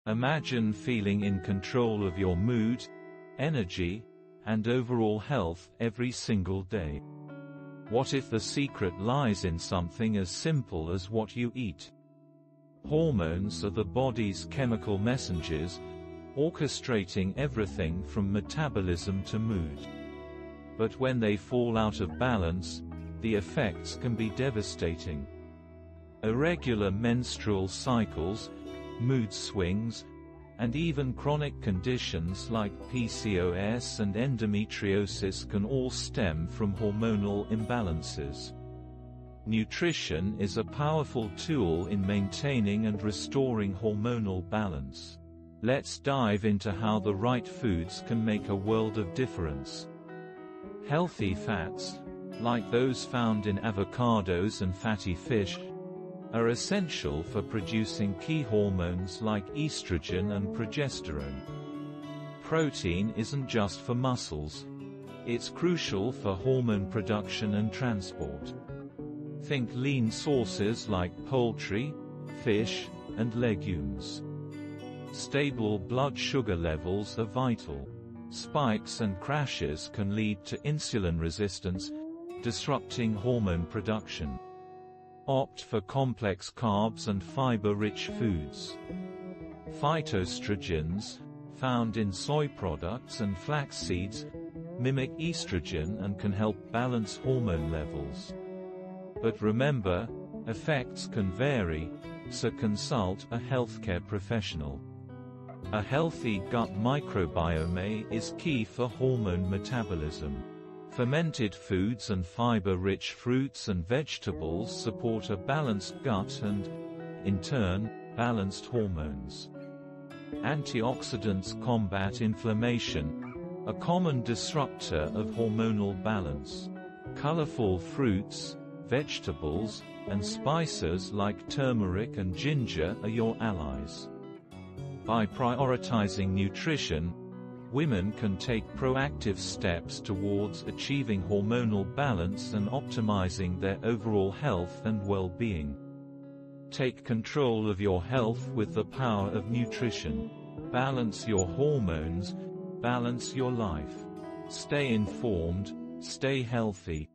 Imagine feeling in control of your mood, energy, and overall health every single day. What if the secret lies in something as simple as what you eat? Hormones are the body's chemical messengers, orchestrating everything from metabolism to mood. But when they fall out of balance, the effects can be devastating. Irregular menstrual cycles, mood swings, and even chronic conditions like PCOS and endometriosis can all stem from hormonal imbalances. Nutrition is a powerful tool in maintaining and restoring hormonal balance. Let's dive into how the right foods can make a world of difference. Healthy fats, like those found in avocados and fatty fish, are essential for producing key hormones like estrogen and progesterone. Protein isn't just for muscles. It's crucial for hormone production and transport. Think lean sources like poultry, fish, and legumes. Stable blood sugar levels are vital. Spikes and crashes can lead to insulin resistance, disrupting hormone production. Opt for complex carbs and fiber-rich foods. Phytoestrogens, found in soy products and flax seeds, mimic estrogen and can help balance hormone levels. But remember, effects can vary, so consult a healthcare professional. A healthy gut microbiome is key for hormone metabolism. Fermented foods and fiber-rich fruits and vegetables support a balanced gut and, in turn, balanced hormones. Antioxidants combat inflammation, a common disruptor of hormonal balance. Colorful fruits, vegetables, and spices like turmeric and ginger are your allies. By prioritizing nutrition, women can take proactive steps towards achieving hormonal balance and optimizing their overall health and well-being. Take control of your health with the power of nutrition. Balance your hormones, balance your life. Stay informed, stay healthy,